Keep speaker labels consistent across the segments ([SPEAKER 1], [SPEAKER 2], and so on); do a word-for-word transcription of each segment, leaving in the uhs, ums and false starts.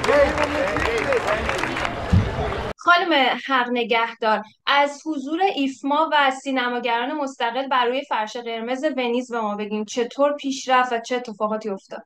[SPEAKER 1] خانم حق نگهدار، از حضور ایفما و سینماگران مستقل بر روی فرش قرمز ونیز به ما بگیم چطور پیش رفت و چه اتفاقاتی افتاد؟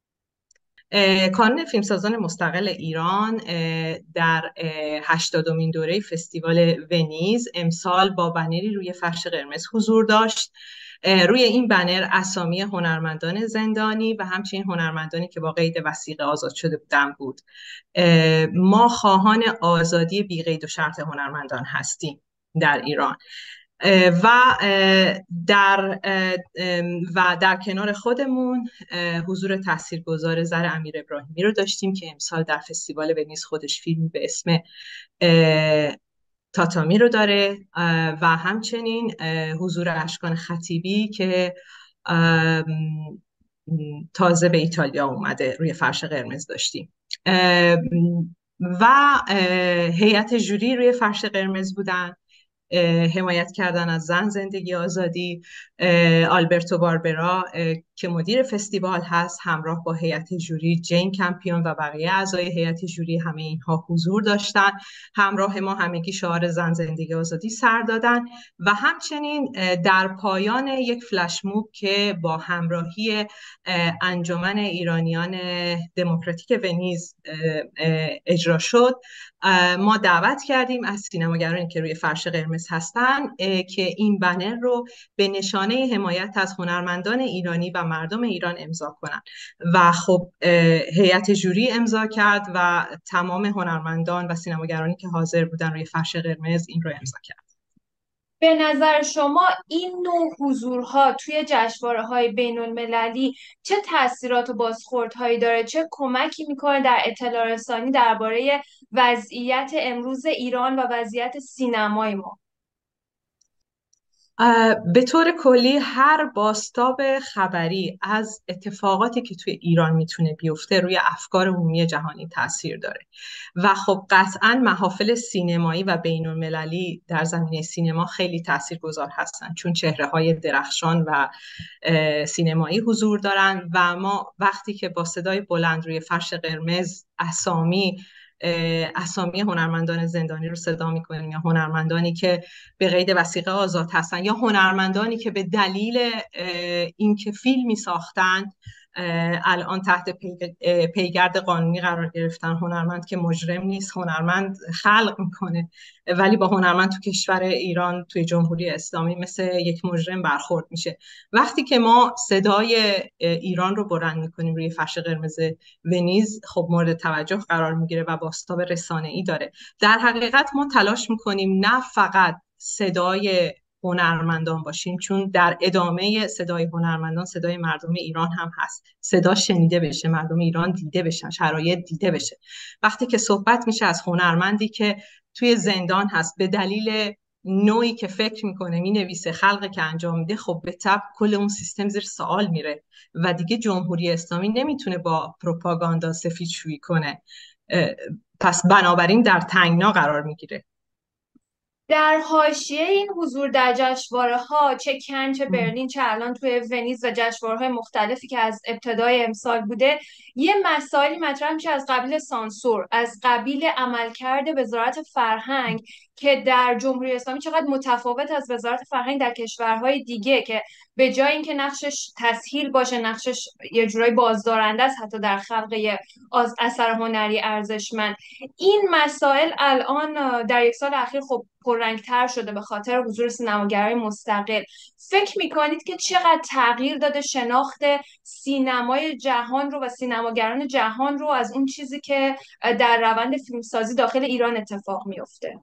[SPEAKER 2] کانون فیلمسازان مستقل ایران در هشتادمین دوره فستیوال ونیز امسال با بنری روی فرش قرمز حضور داشت. روی این بنر اسامی هنرمندان زندانی و همچنین هنرمندانی که با قید وثیقه آزاد شده بودند بود. ما خواهان آزادی بی قید و شرط هنرمندان هستیم در ایران و در و در کنار خودمون حضور تاثیرگذار زر امیر ابراهیمی رو داشتیم که امسال در فستیوال ونیز خودش فیلم به اسم تاتامی رو داره و همچنین حضور اشکان خطیبی که تازه به ایتالیا اومده روی فرش قرمز داشتیم و هیئت ژوری روی فرش قرمز بودن. حمایت کردن از زن، زندگی، آزادی. آلبرتو باربرا که مدیر فستیوال هست همراه با هیئت ژوری، جین کمپیون و بقیه اعضای هیئت ژوری، همه اینها حضور داشتن. همراه ما همگی شعار زن، زندگی، آزادی سر دادن و همچنین در پایان یک فلش موب که با همراهی انجمن ایرانیان دموکراتیک ونیز اجرا شد، ما دعوت کردیم از سینماگرانی که روی فرش قرمز هستن که این بنر رو به نشانه حمایت از هنرمندان ایرانی و مردم ایران امضا کنن و خب هیئت ژوری امضا کرد و تمام هنرمندان و سینماگرانی که حاضر بودن روی فرش قرمز این رو امضا کرد.
[SPEAKER 1] به نظر شما این نوع حضورها توی جشنواره‌های بین‌المللی چه تاثیرات و بازخوردهایی داره؟ چه کمکی میکنه در اطلاع رسانی درباره وضعیت امروز ایران و وضعیت سینمای ما؟
[SPEAKER 2] به طور کلی هر بازتاب خبری از اتفاقاتی که توی ایران میتونه بیفته روی افکار عمومی جهانی تاثیر داره و خب قطعاً محافل سینمایی و بین‌المللی در زمینه سینما خیلی تاثیرگذار هستن، چون چهره‌های درخشان و سینمایی حضور دارن و ما وقتی که با صدای بلند روی فرش قرمز اسامی اسامی هنرمندان زندانی رو صدا میکنیم یا هنرمندانی که به قید وثیقه آزاد هستن یا هنرمندانی که به دلیل اینکه فیلمی ساختن الان تحت پیگرد قانونی قرار گرفتن، هنرمند که مجرم نیست، هنرمند خلق میکنه ولی با هنرمند تو کشور ایران توی جمهوری اسلامی مثل یک مجرم برخورد میشه. وقتی که ما صدای ایران رو بلند میکنیم روی فرش قرمز ونیز، خب مورد توجه قرار میگیره و بازتاب رسانه‌ای داره. در حقیقت ما تلاش میکنیم نه فقط صدای هنرمندان باشیم، چون در ادامه صدای هنرمندان صدای مردم ایران هم هست، صدا شنیده بشه، مردم ایران دیده بشن، شرایط دیده بشه. وقتی که صحبت میشه از هنرمندی که توی زندان هست به دلیل نوعی که فکر میکنه، مینویسه، خلقی که انجام میده، خب به طبع کل اون سیستم زیر سوال میره و دیگه جمهوری اسلامی نمیتونه با پروپاگاندا سفیدشویی کنه، پس بنابراین در تنگنا قرار میگیره.
[SPEAKER 1] در حاشیه این حضور در جشنواره‌ها چه کن چه برلین چه الان توی ونیز و جشنواره‌های مختلفی که از ابتدای امسال بوده، یه مسائلی مطرح میشه از قبیل سانسور، از قبیل عملکرد وزارت فرهنگ که در جمهوری اسلامی چقدر متفاوت از وزارت فرهنگ در کشورهای دیگه، که به جای اینکه نقشش تسهیل باشه نقشش یه جورایی بازدارنده است حتی در خلق یه اثر هنری ارزشمند. این مسائل الان در یک سال اخیر خب پررنگ‌تر شده به خاطر حضور سینماگرای مستقل. فکر میکنید که چقدر تغییر داده شناخت سینمای جهان رو و سینماگران جهان رو از اون چیزی که در روند فیلمسازی داخل ایران اتفاق میفته؟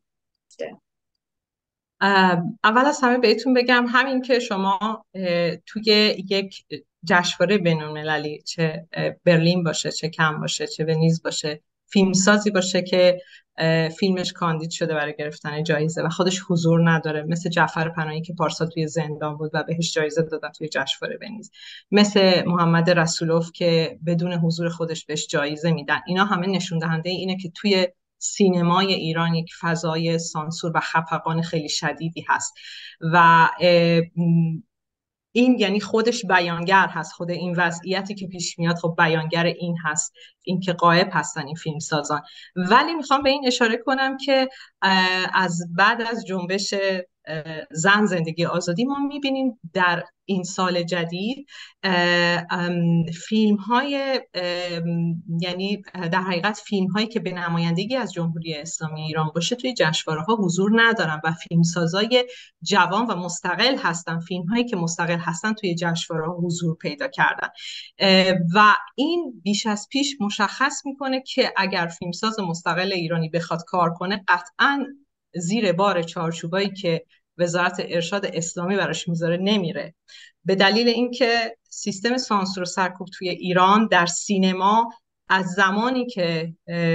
[SPEAKER 2] اول از همه بهتون بگم همین که شما توی یک جشنواره بین‌المللی، چه برلین باشه، چه کن باشه، چه ونیز باشه، فیلمسازی باشه که فیلمش کاندید شده برای گرفتن جایزه و خودش حضور نداره، مثل جعفر پناهی که پارسال توی زندان بود و بهش جایزه دادن توی جشنواره ونیز، مثل محمد رسولوف که بدون حضور خودش بهش جایزه میدن، اینا همه نشون دهنده اینه که توی سینمای ایران یک فضای سانسور و خفقان خیلی شدیدی هست و این یعنی خودش بیانگر هست، خود این وضعیتی که پیش میاد خب بیانگر این هست، این که غایب هستن این فیلم سازان. ولی میخوام به این اشاره کنم که از بعد از جنبش زن زندگی آزادی ما میبینیم در این سال جدید فیلم های، یعنی در حقیقت فیلم هایی که به نمایندگی از جمهوری اسلامی ایران باشه توی جشنواره ها حضور ندارن و فیلم سازای جوان و مستقل هستن، فیلم هایی که مستقل هستن توی جشنواره ها حضور پیدا کردن و این بیش از پیش مشخص میکنه که اگر فیلمساز مستقل ایرانی بخواد کار کنه قطعاً زیر بار چارچوبایی که وزارت ارشاد اسلامی براش میذاره نمیره، به دلیل اینکه سیستم سانسور و سرکوب توی ایران در سینما از زمانی که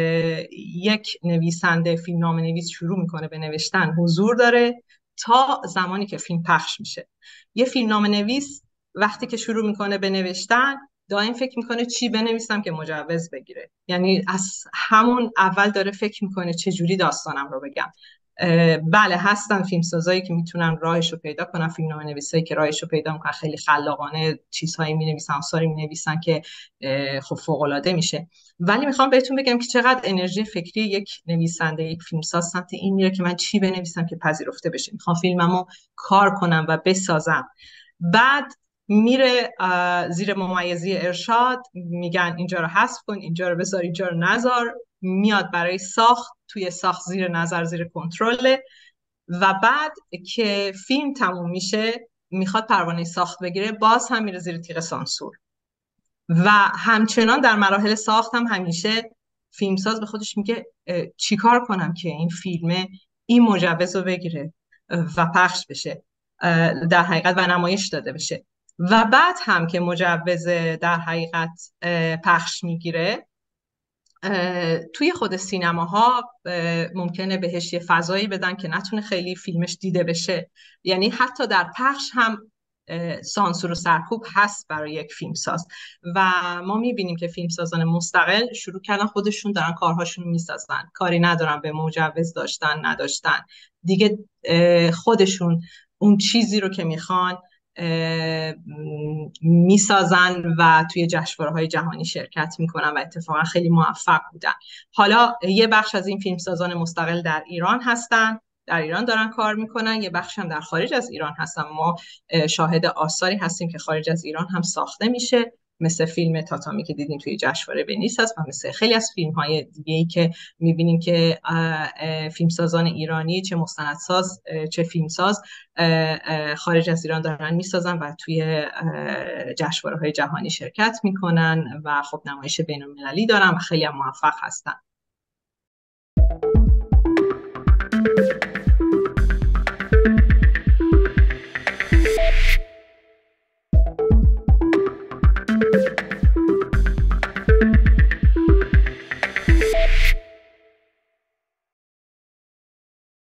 [SPEAKER 2] یک نویسنده فیلمنامه نویس شروع میکنه به نوشتن حضور داره تا زمانی که فیلم پخش میشه. یه فیلمنامه نویس وقتی که شروع میکنه به نوشتن دائم فکر میکنه چی بنویسم که مجوز بگیره، یعنی از همون اول داره فکر میکنه چه جوری داستانم رو بگم. بله هستن فیلمسازایی که میتونن راهش رو پیدا کنن، فیلمنامه نویسایی که راهش رو پیدا میکنن، خیلی خلاقانه چیزهایی مینویسن، آثاری مینویسن که خب فوق العاده میشه. ولی میخوام بهتون بگم که چقدر انرژی فکری یک نویسنده، یک فیلمساز سمت این میره که من چی بنویسم که پذیرفته بشه، میخوام فیلممو کار کنم و بسازم. بعد میره زیر ممیزی ارشاد، میگن اینجا رو حذف کن، اینجا رو بذار، اینجا رو نذار، میاد برای ساخت، توی ساخت زیر نظر، زیر کنترل و بعد که فیلم تموم میشه میخواد پروانه ساخت بگیره باز هم میره زیر تیغ سانسور و همچنان در مراحل ساخت هم همیشه فیلمساز به خودش میگه چیکار کنم که این فیلم این مجوز رو بگیره و پخش بشه در حقیقت و نمایش داده بشه. و بعد هم که مجوز در حقیقت پخش میگیره توی خود سینماها ممکنه بهش یه فضایی بدن که نتونه خیلی فیلمش دیده بشه، یعنی حتی در پخش هم سانسور و سرکوب هست برای یک فیلمساز و ما میبینیم که فیلمسازان مستقل شروع کردن خودشون دارن کارهاشون میسازن، کاری ندارن به مجوز داشتن نداشتن، دیگه خودشون اون چیزی رو که میخوان میسازن و توی جشنواره‌های جهانی شرکت میکنن و اتفاقا خیلی موفق بودن. حالا یه بخش از این فیلمسازان مستقل در ایران هستن، در ایران دارن کار میکنن، یه بخش هم در خارج از ایران هستن. ما شاهد آثاری هستیم که خارج از ایران هم ساخته میشه، مثل فیلم تاتامی که دیدیم توی جشنواره ونیس هست و مثل خیلی از فیلم‌های دیگه‌ای که می‌بینیم که فیلمسازان ایرانی چه مستندساز چه فیلمساز خارج از ایران دارن میسازن و توی جشنواره‌های جهانی شرکت میکنن و خب نمایش بین‌المللی دارن و خیلی هم موفق هستن.